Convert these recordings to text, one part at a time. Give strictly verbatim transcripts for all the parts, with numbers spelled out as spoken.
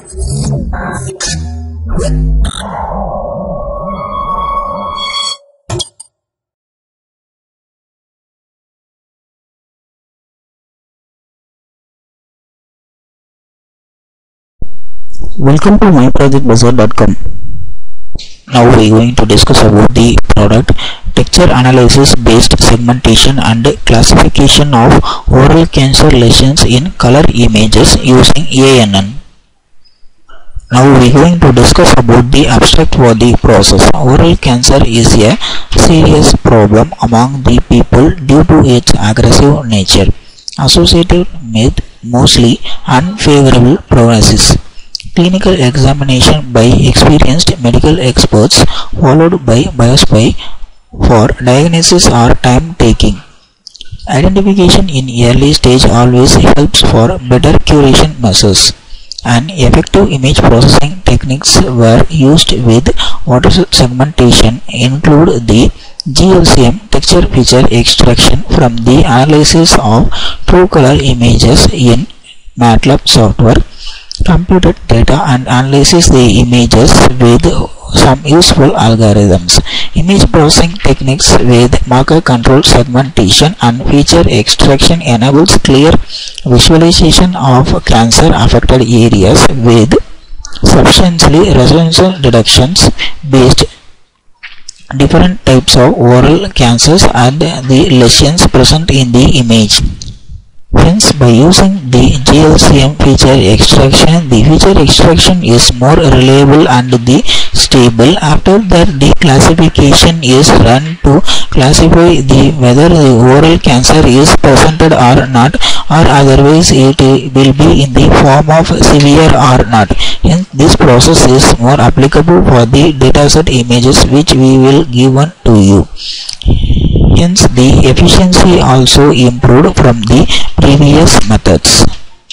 Welcome to my project bazaar dot com. Now we are going to discuss about the product texture analysis based segmentation and classification of oral cancer lesions in color images using A N N. Now we are going to discuss about the abstract for the process. Oral cancer is a serious problem among the people due to its aggressive nature, associated with mostly unfavorable prognosis. Clinical examination by experienced medical experts followed by biopsy for diagnosis are time taking. Identification in early stage always helps for better curation measures. And effective image processing techniques were used with water segmentation include the G L C M texture feature extraction from the analysis of true color images in MATLAB software, computed data and analyzes the images with some useful algorithms. Image processing techniques with marker control segmentation and feature extraction enables clear visualization of cancer affected areas with substantially resolution reductions based different types of oral cancers and the lesions present in the image. Hence, by using the G L C M feature extraction, the feature extraction is more reliable and the stable. After that, the classification is run to classify the whether the oral cancer is presented or not, or otherwise it will be in the form of severe or not. Hence, this process is more applicable for the dataset images which we will give on to you. Hence, the efficiency also improved from the previous methods.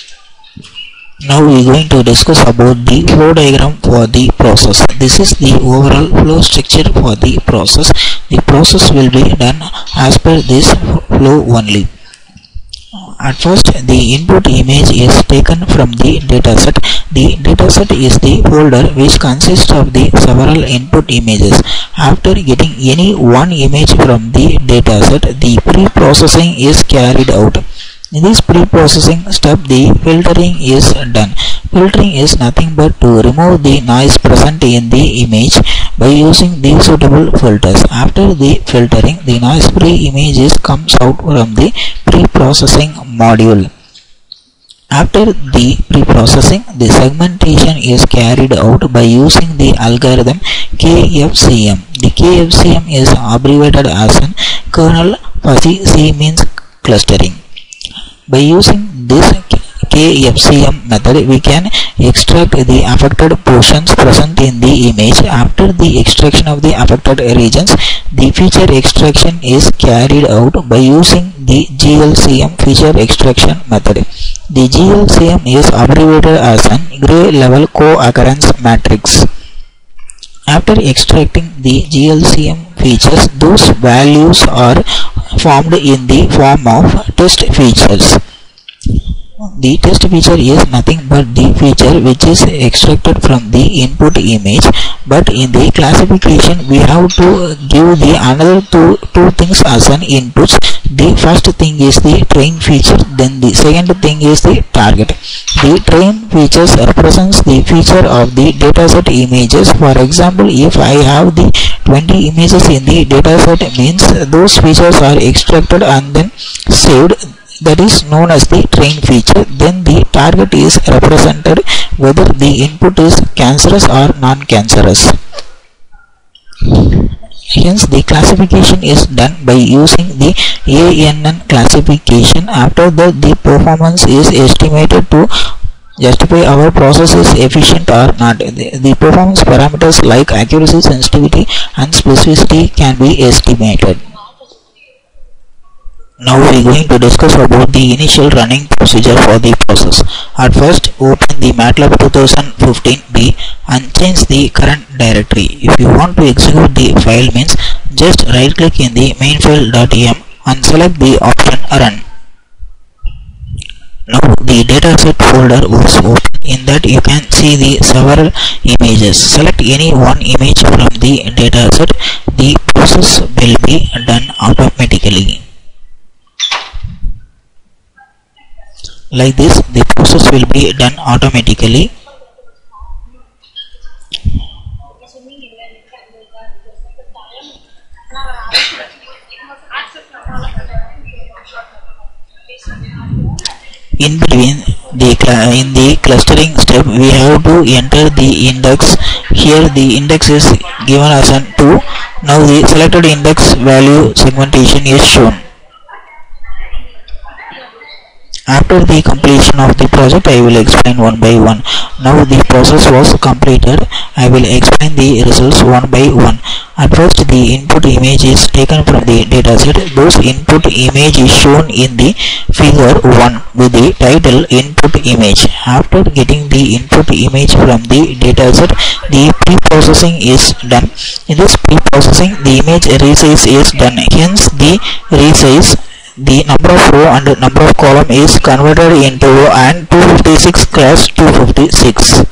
Now we are going to discuss about the flow diagram for the process. This is the overall flow structure for the process. The process will be done as per this flow only. At first, the input image is taken from the dataset. The dataset is the folder which consists of the several input images. After getting any one image from the dataset, the pre-processing is carried out. In this pre-processing step, the filtering is done. Filtering is nothing but to remove the noise present in the image by using the suitable filters. After the filtering, the noise-free images comes out from the pre-processing module. After the pre-processing, the segmentation is carried out by using the algorithm K F C M. The K F C M is abbreviated as an kernel fuzzy C means clustering. By using this K F C M method, we can extract the affected portions present in the image. After the extraction of the affected regions, the feature extraction is carried out by using the G L C M feature extraction method. The G L C M is abbreviated as an gray level co-occurrence matrix. After extracting the G L C M features, those values are formed in the form of test features. The test feature is nothing but the feature which is extracted from the input image, but in the classification we have to give the another two, two things as an inputs. The first thing is the train feature, then the second thing is the target. The train features represents the feature of the dataset images. For example, if I have the twenty images in the dataset, means those features are extracted and then saved. That is known as the train feature. Then the target is represented whether the input is cancerous or non-cancerous. Hence, the classification is done by using the A N N classification. After that, the performance is estimated to justify our process is efficient or not. The, the performance parameters like accuracy, sensitivity and specificity can be estimated. Now we are going to discuss about the initial running procedure for the process. At first, open the MATLAB twenty fifteen B and change the current directory. If you want to execute the file, means just right click in the mainfile.m and select the option run. Now the dataset folder was open In that you can see the several images. Select any one image from the data set. The process will be done automatically. Like this, the process will be done automatically. In between the in the clustering step, we have to enter the index. Here the index is given as an two. Now the selected index value segmentation is shown. After the completion of the project, I will explain one by one. Now the process was completed. I will explain the results one by one. At first, the input image is taken from the dataset. Those input image is shown in the figure one with the title input image. After getting the input image from the dataset, the pre-processing is done. In this pre-processing, the image resize is done. Hence, the resize, the number of row and number of column is converted into and two fifty-six class two fifty-six.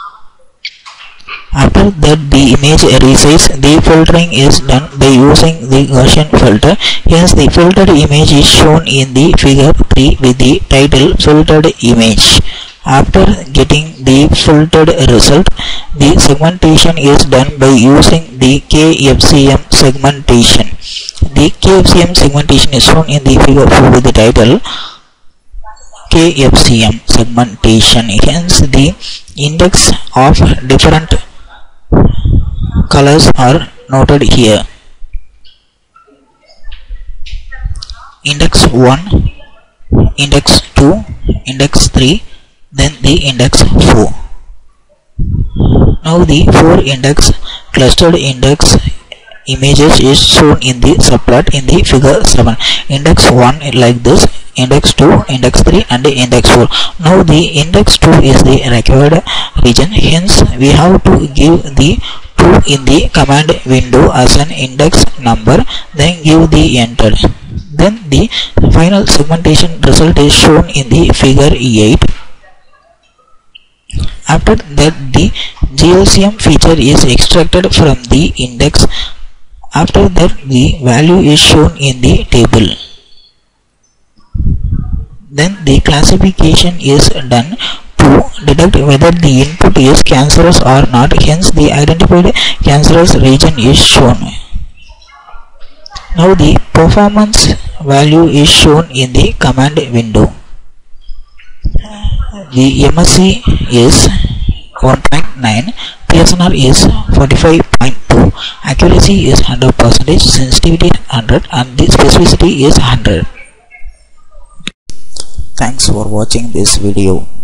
After that, the image resize, the filtering is done by using the Gaussian filter. Hence, the filtered image is shown in the figure three with the title filtered image. After getting the filtered result, the segmentation is done by using the K F C M segmentation. The K F C M segmentation is shown in the figure four with the title K F C M segmentation. Hence, the index of different colors are noted here. Index one, index two, index three, then the index four. Now the four index clustered index images is shown in the subplot in the figure seven. Index one like this, index two, index three and index four. Now the index two is the required region. Hence, we have to give the two in the command window as an index number, then give the enter. Then the final segmentation result is shown in the figure eight. After that, the G L C M feature is extracted from the index. After that, the value is shown in the table. Then the classification is done to detect whether the input is cancerous or not. Hence, the identified cancerous region is shown. Now the performance value is shown in the command window. The M S C is one point nine, P S N R is forty-five point two, accuracy is one hundred percent, sensitivity one hundred and the specificity is one hundred. Thanks for watching this video.